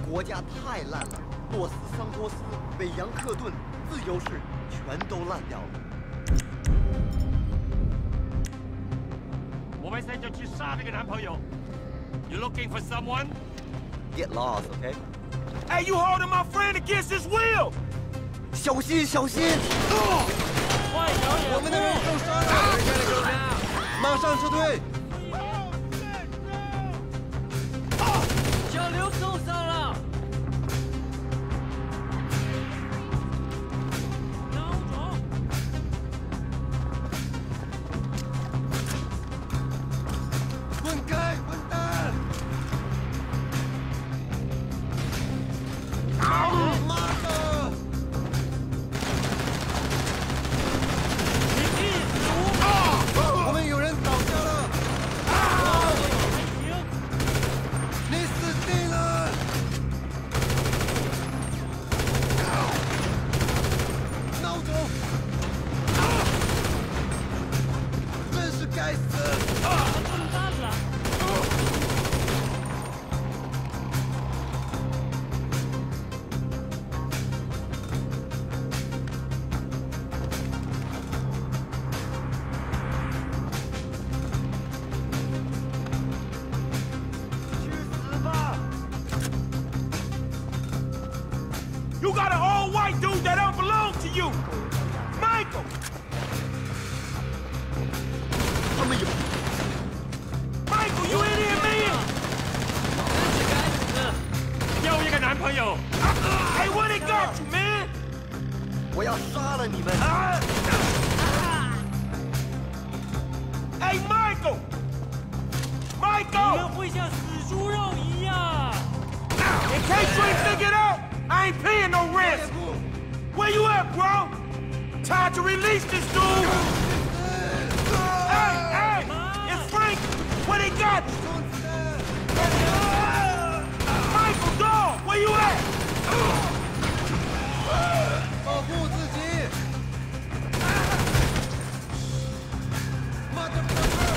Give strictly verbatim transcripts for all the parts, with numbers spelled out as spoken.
国家太烂了，洛斯桑托斯、北洋克顿、自由市全都烂掉了。 我们现在就去杀那个男朋友。You looking for someone? Get lost, okay? Hey, you holding my friend against his will! 小心，小心！ 我们的人受伤了，马上撤退！ 小刘受伤了。孬种！ 滚开，混蛋！妈的！ 我们有人倒下了！你死定了！孬种！真是该死！ 完蛋了！ You got an all-white dude that don't belong to you! Michael! 他们有 Michael, you in here, man? 真是该死！ 又一个男朋友 Hey, what they got you, man? 我要杀了你们！ Ah! Hey, Michael! 你 Michael! 们会像死猪肉一样。 In case you ain't figured out, I ain't paying no rent. Where you at, bro? Time to release this dude. Hey, hey, it's Frank. Where they got you? Michael, dog, where you at? 保护自己！妈的！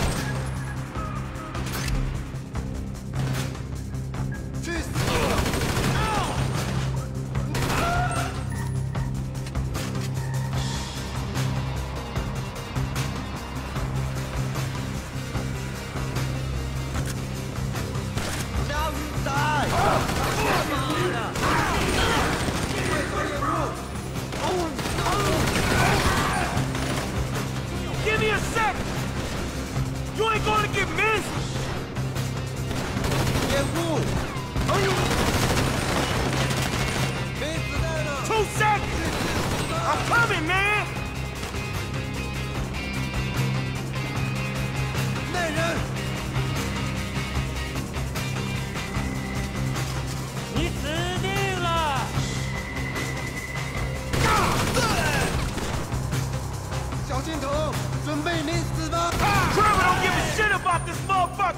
去死！ Now you die! Give me a sec. You ain't gonna get missed. 掩护！没子弹了！ Two seconds. I'm coming, man. 那人！ 你死定了！ 小心头，准备领死吧！ Trevor don't give a shit about this motherfucker.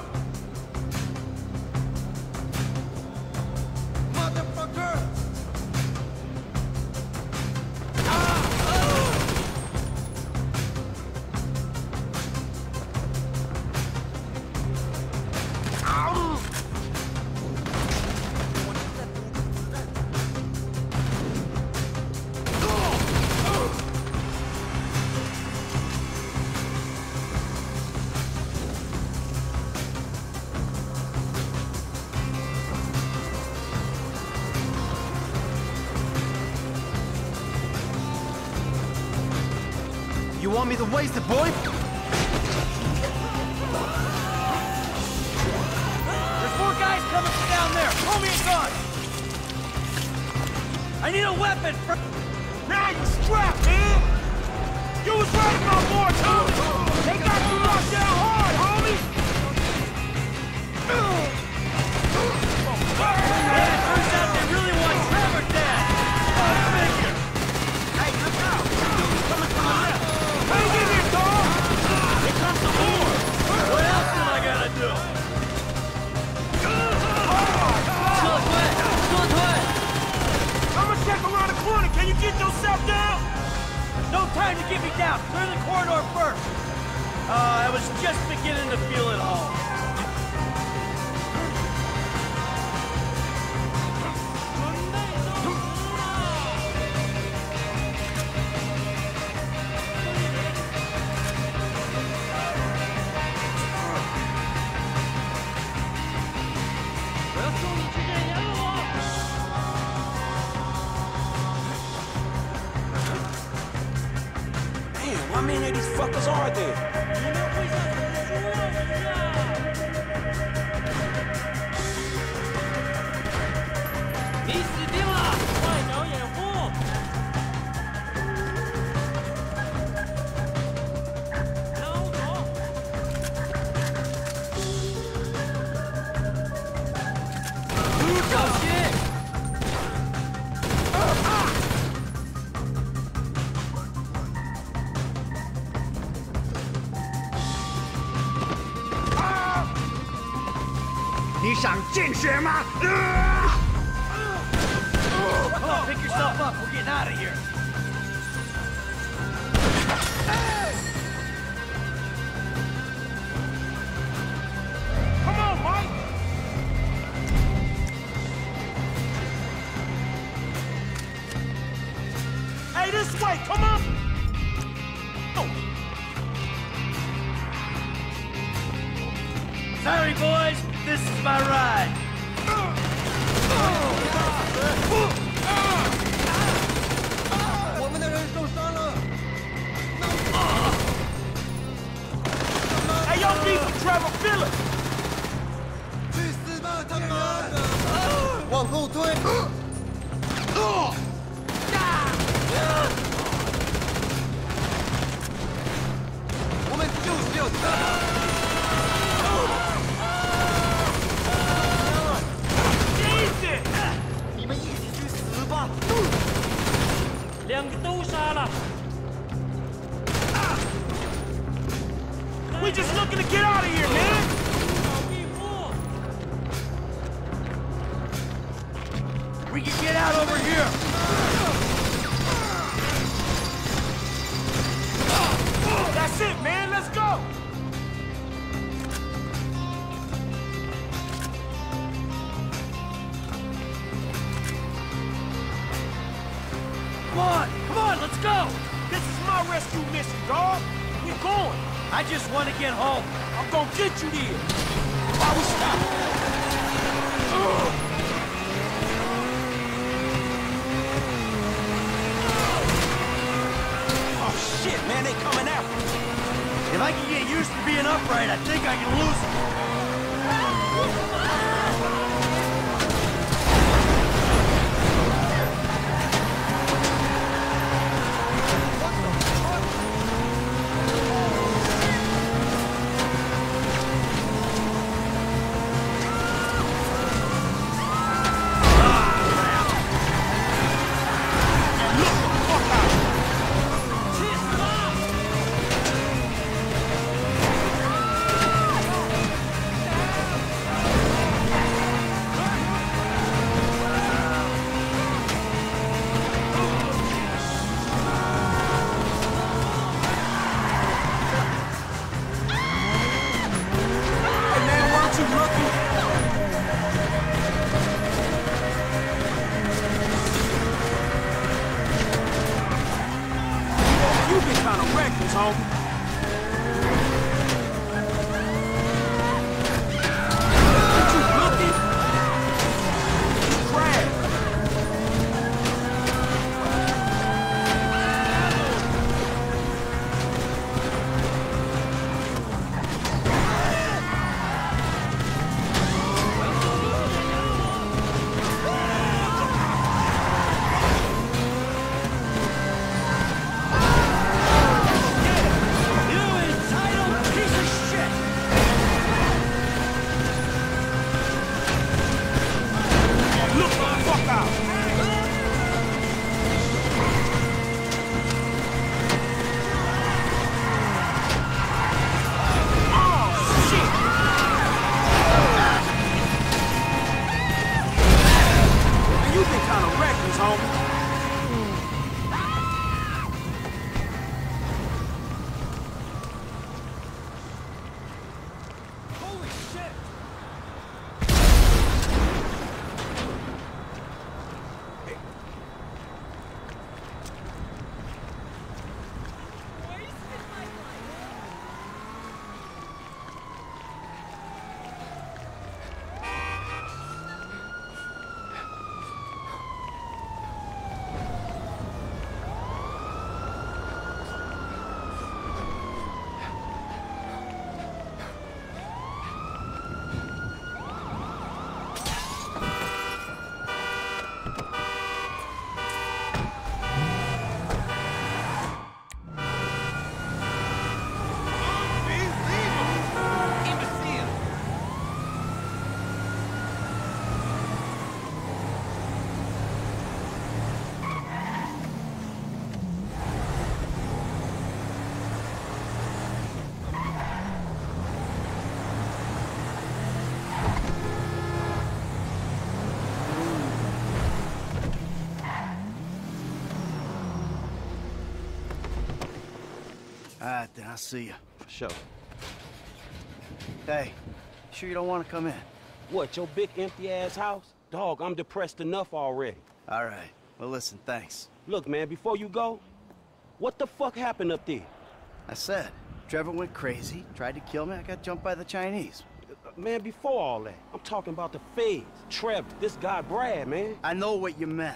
Motherfucker！ You want me to waste it, boy? There's more guys coming from down there. Throw me a gun. I need a weapon. For... Now you strapped, man. You was right, my boy, too. They got you locked down hard, homie. Yeah, it turns out they really want Trevor dead. Go figure. Hey, look out. Coming from the left. Hang in there, dog. Here comes the more. What else am I gonna do? 撤退！撤退！ I'm gonna check around the corner. Can you get yourself down? No time to get me down. Clear the corridor first. Uh, I was just beginning to feel it all. car then. 你们会像读书一样。你死定了，快找掩护！走走。小心！ 你想见血吗？ Come on, pick yourself up. We're getting out of here. Come on, Mike. Hey, this way. Come on. Oh. Sorry, boys. This is my ride. 我们的人受伤了。 Hey, yo, beat the Trevor, feel it. 去死吧，他妈的！往后退。我们就需要他。 你们一起去死吧！ 两个都杀了。 We just looking to get out of here, man. 找庇护。 We can get out over here. That's it, man. Let's go. Come on, come on, let's go. This is my rescue mission, dog. We're going. I just want to get home. I'm gonna get you there. Why we stop? Ugh. Oh shit, man, they coming after me. If I can get used to being upright, I think I can lose it. homie. Ain't you looking? Crap. All right, then, I'll see you. For sure. Hey, sure you don't want to come in? What, your big empty-ass house? Dog, I'm depressed enough already. All right. Well, listen, thanks. Look, man, before you go, what the fuck happened up there? I said, Trevor went crazy, tried to kill me, I got jumped by the Chinese. Man, before all that, I'm talking about the feds. Trevor, this guy Brad, man. I know what you meant.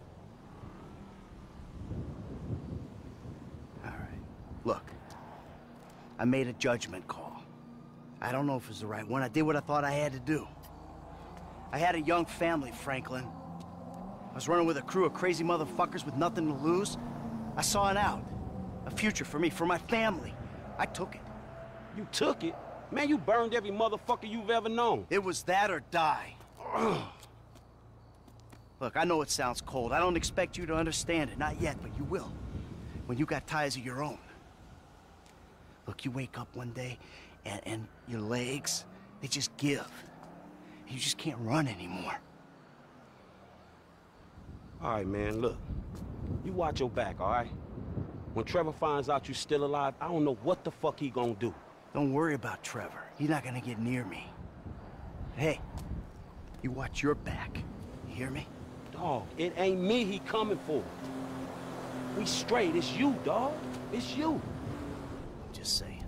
All right. Look, I made a judgment call. I don't know if it was the right one. I did what I thought I had to do. I had a young family, Franklin. I was running with a crew of crazy motherfuckers with nothing to lose. I saw an out. A future for me, for my family. I took it. You took it? Man, you burned every motherfucker you've ever known. It was that or die. Look, I know it sounds cold. I don't expect you to understand it. Not yet, but you will. When you got ties of your own. Look, you wake up one day, and, and your legs, they just give. You just can't run anymore. All right, man, look. You watch your back, all right? When Trevor finds out you're still alive, I don't know what the fuck he gonna do. Don't worry about Trevor. He's not gonna get near me. Hey, you watch your back. You hear me? Dog, it ain't me he coming for. We straight. It's you, dog. It's you. Just saying.